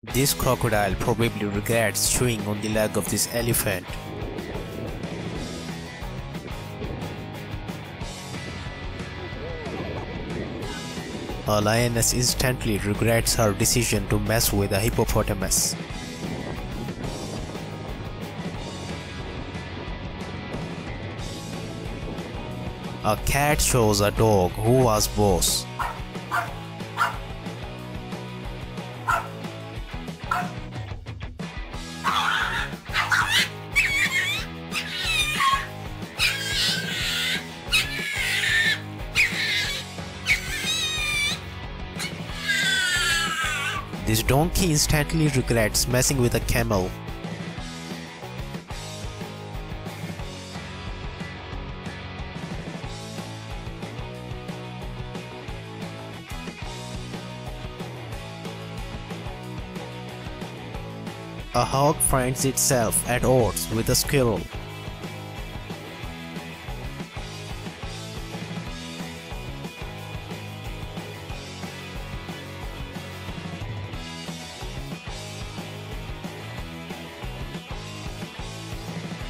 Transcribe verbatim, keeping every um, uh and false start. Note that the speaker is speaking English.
This crocodile probably regrets chewing on the leg of this elephant. A lioness instantly regrets her decision to mess with a hippopotamus. A cat shows a dog who was boss. This donkey instantly regrets messing with a camel. A hog finds itself at odds with a squirrel.